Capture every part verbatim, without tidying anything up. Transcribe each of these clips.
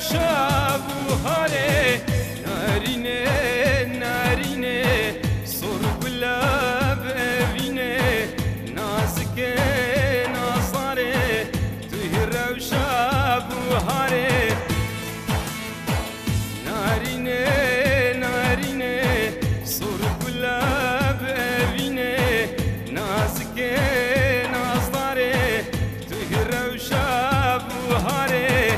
روشا بوهاره نارینه نارینه سر گلاب اوینه نازکه نازاره توی روشا بوهاره نارینه نارینه سر گلاب اوینه نازکه نازاره توی روشا بوهاره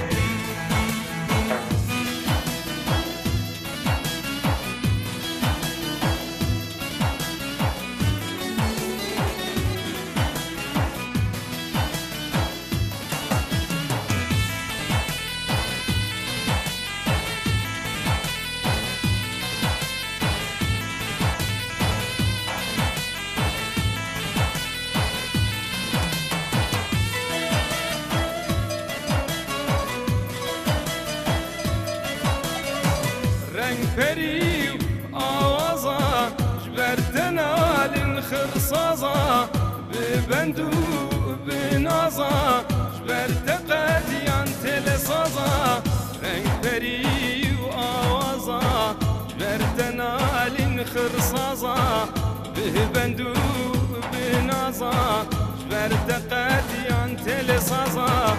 پری و آوازا جبرتن آل خرصازا ببندو بنازا جبرت قدیان تلصازا رنگ پری و آوازا جبرتن آل خرصازا ببندو بنازا جبرت قدیان تلصازا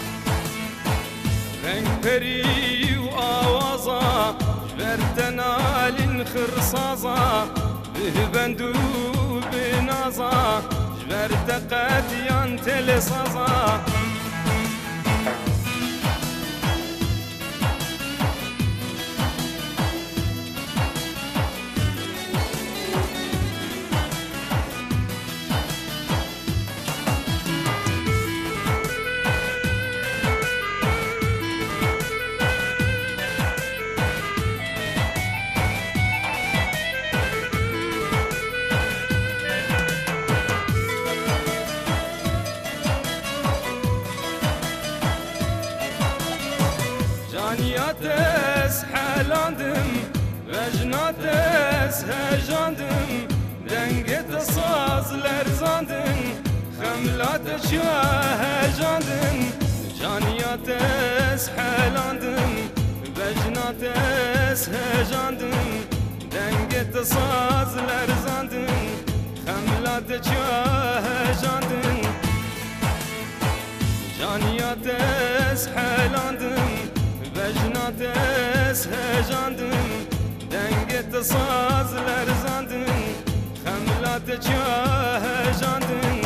رنگ پری و آوازا جبرتنا للخرصازة بهبندو بنازا جبرت قديان تلصازا جانياتس حالاندم وجناتس هجاندم دنگت ساز لرزاندن خملات شواه هجاندن جانياتس حالاندم وجناتس هجاندم دنگت ساز لرزاندن خملات شواه هجاندن جانياتس حالاندم وجناتس هجاندن دنگت ساز لرزاندن خملات چاه هجاندن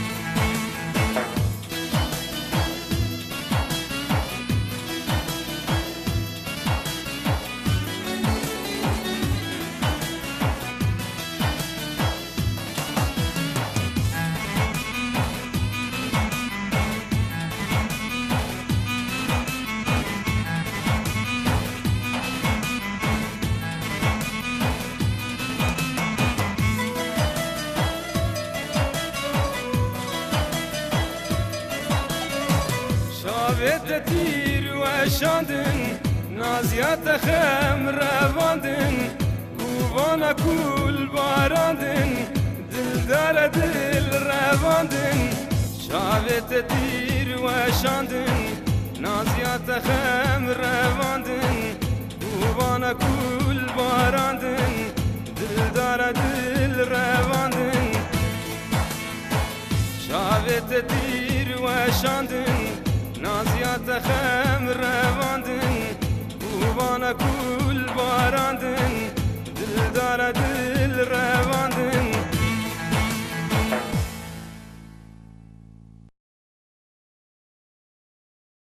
شاوت تیر و شاندن نازیات خم رواندن کووانا کول باراندن دلدار دل رواندن شاوت تیر و شاندن نازیات خم رواندن کووانا کول باراندن دلدار دل رواندن شاوت تیر و شاندن نازیات خم رواندن کووانا کول باراندن دلدار دل رواندن